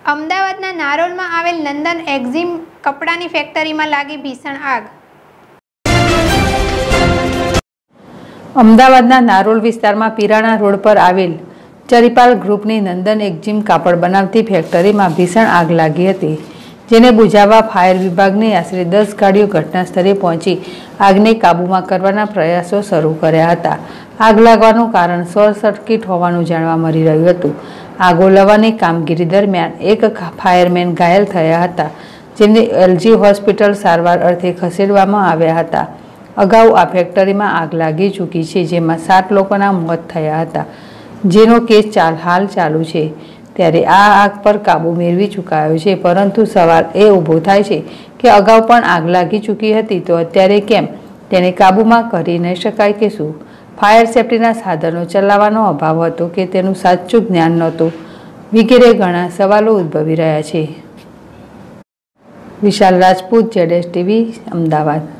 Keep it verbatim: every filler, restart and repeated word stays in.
અમદાવાદના નારોલમાં આવેલ નંદન એક્ઝિમ કપડાની ફેક્ટરીમાં લાગી ભીષણ આગ। અમદાવાદના નારોલ વિસ્તારમાં પીરાણા રોડ પર આવેલ ચરિપાલ ગ્રુપની નંદન એક્ઝિમ કાપડ બનાવતી ફેક્ટરીમાં ભીષણ આગ લાગી હતી, જેને બુઝાવવા ફાયર વિભાગની આશરે દસ ગાડીઓ ઘટના સ્થળે પહોંચી આગને કાબૂમાં કરવાના પ્રયાસો શરૂ કર્યા હતા। આગ લાગવાનું કારણ શોર્ટ સર્કિટ હોવાનું જાણવા મળી રહ્યું હતું। આગ ઓલવવાની કામગીરી દરમિયાન એક ફાયરમેન ઘાયલ થયા હતા, જેમને એલજી હોસ્પિટલ સારવાર અર્થે ખસેડવામાં આવ્યા હતા। અગાઉ આ ફેક્ટરીમાં આગ લાગી ચૂકી છે, જેમાં સાત લોકોના મોત થયા હતા, જેનો કેસ ચાલ હાલ ચાલુ છે। ત્યારે આ આગ પર કાબૂ મેળવી ચૂકાયો છે, પરંતુ સવાલ એ ઊભો થાય છે કે અગાઉ પણ આગ લાગી ચૂકી હતી તો અત્યારે કેમ તેને કાબૂમાં કરી નહીં શકાય કે શું? ફાયર સેફ્ટીના સાધનો ચલાવવાનો અભાવ હતો કે તેનું સાચું જ્ઞાન નહોતું વગેરે ઘણા સવાલો ઉદ્ભવી રહ્યા છે। વિશાલ રાજપૂત, જેડેશ ટીવી, અમદાવાદ।